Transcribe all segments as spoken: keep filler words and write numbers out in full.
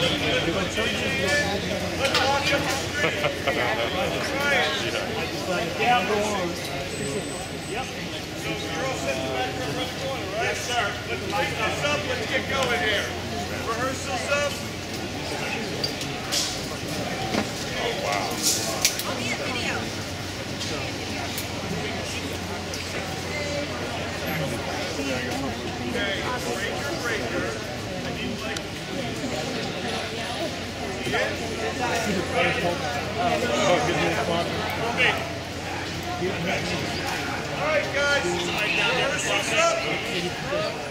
Yeah, go on. Yep. So you're all set in the back room around the corner, right? Yes, sir. Let's lighten this up. Let's get going here. Rehearsals up. Oh, wow. I'll be in video. Okay, breaker, breaker. I need like... All right, guys. Rehearsals up.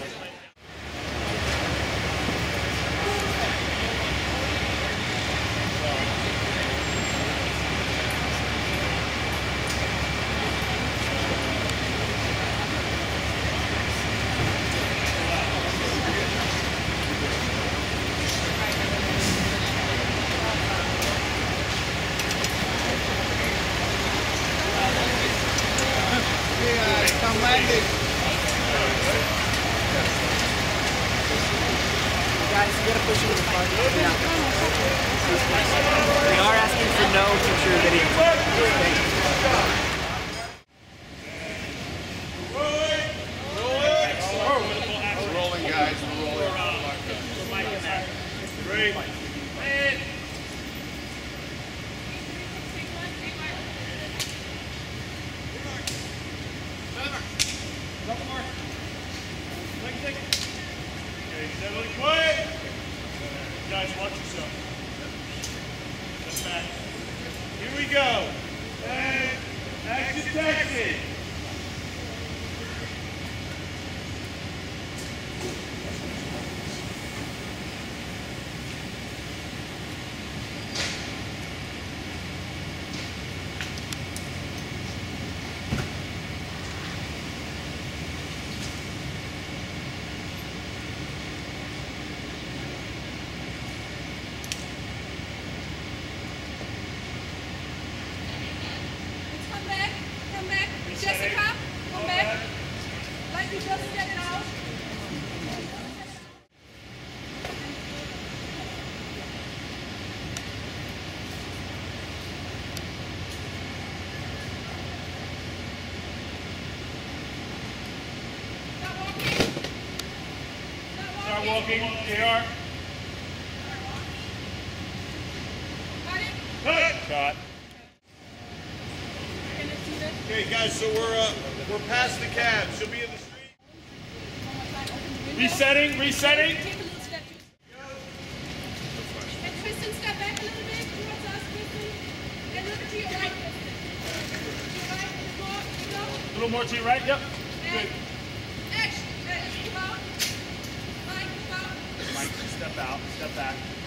Guys, you gotta push it to the front. Yeah. We are asking for no future video. Thank you. Rolling! Rolling! We're rolling, guys. We're rolling. Great. And couple more. Think, think. Okay, is everybody quiet? Guys, watch yourself. That's back. Here we go. And action taxi. Jessica, come back. Like you just get it out. Stop walking. Start walking. J R. Got it? Cut. Cut. Okay, guys, so we're uh, we're past the cab. She'll be in the street. Resetting, resetting. Take a little step. And Krysten, step back a little bit towards us, Krysten. And look to your right, Krysten. To your right, more, go. A little more to your right, yep. And action. And come out. Mike, come out. Mike, step out, step back.